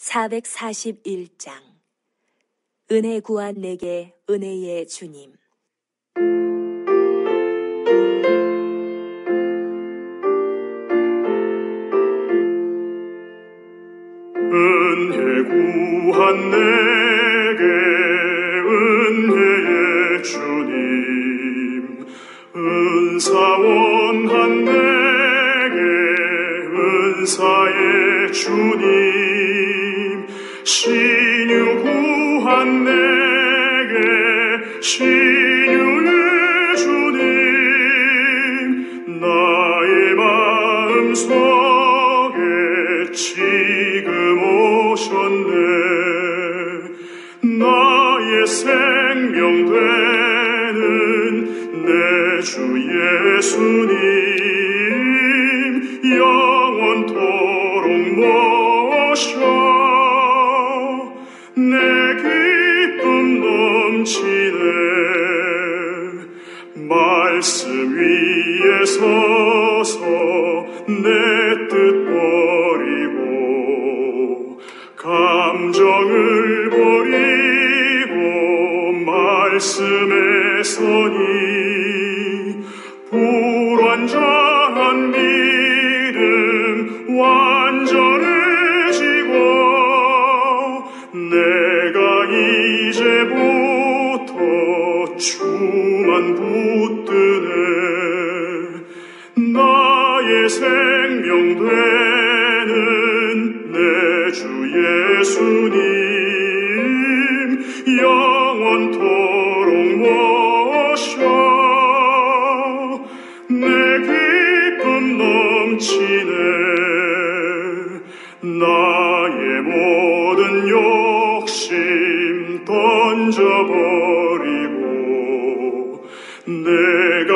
441장 은혜 구한 내게 은혜의 주님. 은혜 구한 내게 은혜의 주님, 은사 원한 내게 은사의 주님, 신유 구한 내게 신유의 주님, 나의 마음속에 지금 오셨네. 나의 생명 되는 내 주 예수님, 영원토록 모셔 내 기쁨 넘치네. 말씀 위에 서서 내 뜻 버리고 감정을 버리고 말씀에 서니, 불완전한 믿음 완전해지고 내가 이제부터 주만 붙드네. 나의 생명 되는 내 주 예수님, 영원토록 모셔 내 기쁨 넘치네. 나의 모든 욕심 던져버리고 내가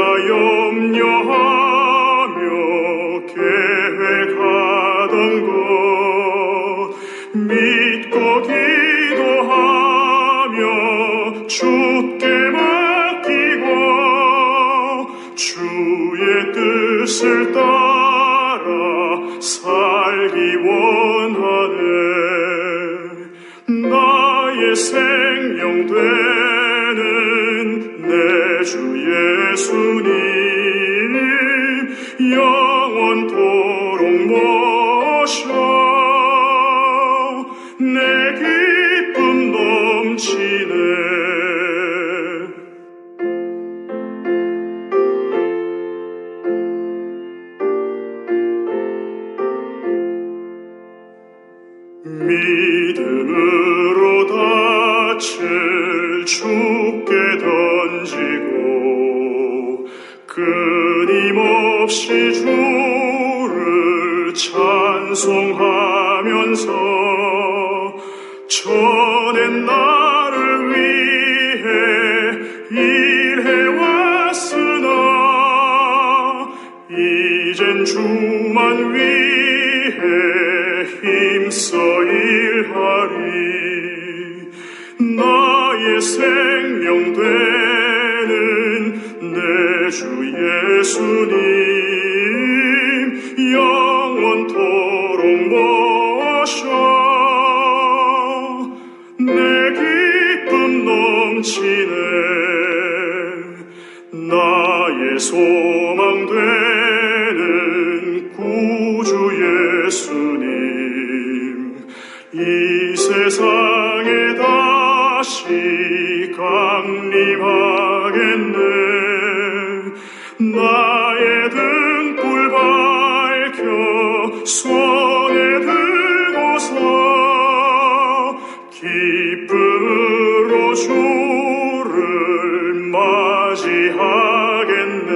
염려하며 계획하던 것 믿고 기도하며 주께 맡기고 주의 뜻을 따라 살기 원하네. 나의 생명 되는 내 주 예수님, 영원토록 모셔 내 기쁨 넘치네. 믿음으로 닻을 주께 던지고 끊임없이 주를 찬송하면서 전엔 나를 위해 일해왔으나 이젠 주만 위해 힘써 일하리. 나의 생명 되는 내 주 예수님, 영원토록 모셔 내 기쁨 넘치네. 나의 소망 되는 구주 예수님, 이 세상에 다시 강림하겠네. 나의 등불 밝혀 손에 들고서 기쁨으로 주를 맞이하겠네.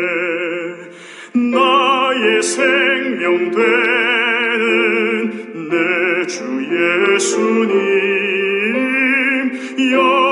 나의 생명 되는 내 주 예수님,